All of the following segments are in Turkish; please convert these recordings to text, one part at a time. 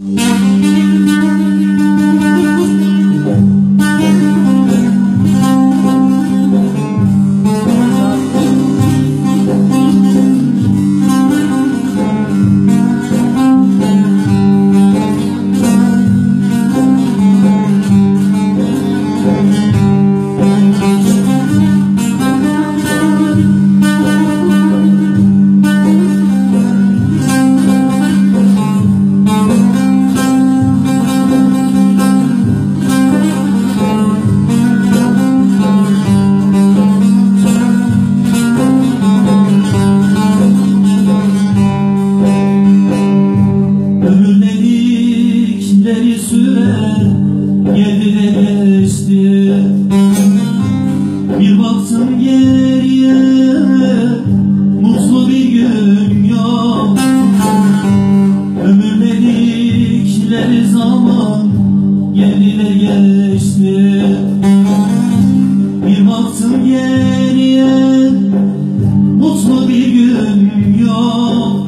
Bir baktım geriye, mutlu bir gün yok. Ömür dedikleri zaman geldi de geçti. Bir baktım geriye, mutlu bir gün yok.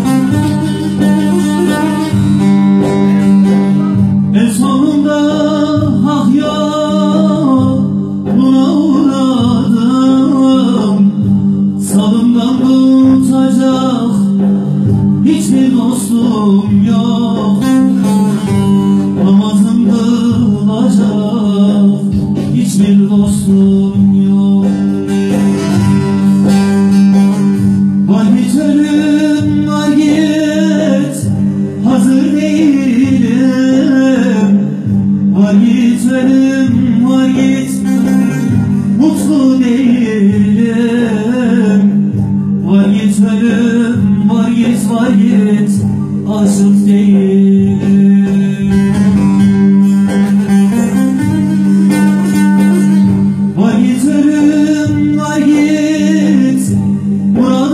En sonunda hak yoluna uğradım. Salımdan tutacak hiçbir dostum yok. Namazım kılacak hiçbir dostum yok. Var git ölüm, var git, hazır değilim. Var git ölüm, var git, mutlu değilim. Var git ölüm, var git, var git, aşık değilim. Var git ölüm, var git, murad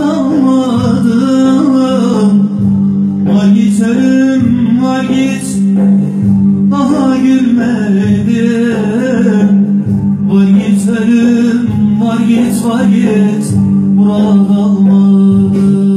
almadım. Var git ölüm, var git, daha gülmedim. Var git ölüm, var git, var git, murad almadım.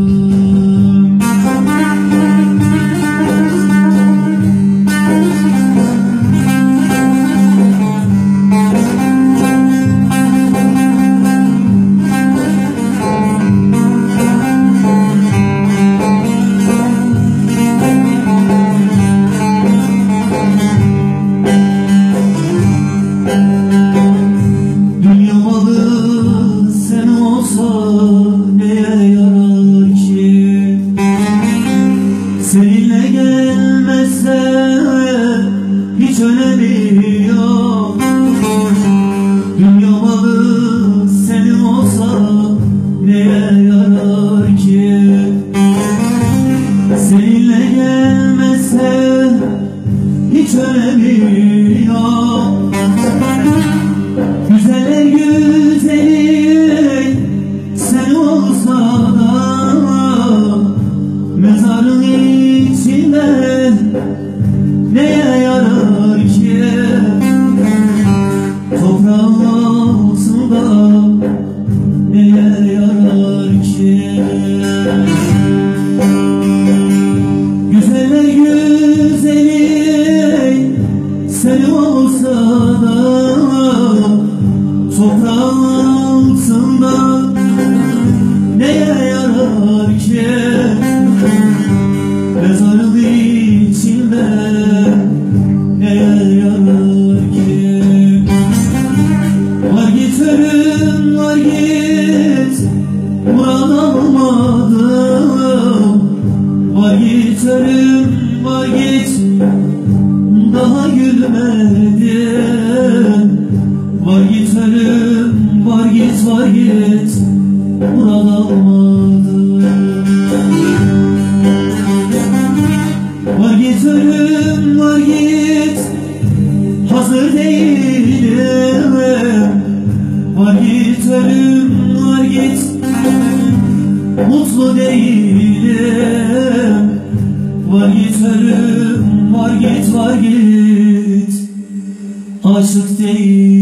Dünya malı sen olsa neye yarar ki? Seninle gelmezse hiç önemi yok. Dünya malı senin olsa neye yarar ki? Seninle gelmezse hiç önemi yok. Güzeller güzeli sen olsa da mezarın içinde neye yarar ki? Toprağın altında neye yarar ki? Güzeller güzeli sen olsa da toprağın altında neye yarar ki? Mezarın içinde neye yarar ki? Var git ölüm, var git, murad almadım. Var git ölüm, var git, daha gülmedim. Var git ölüm, var git, var git, murad almadım. Var git ölüm, var git, hazır değilim. Var git ölüm, var git, mutlu değilim. Var git ölüm, var git, var git, aşık değilim.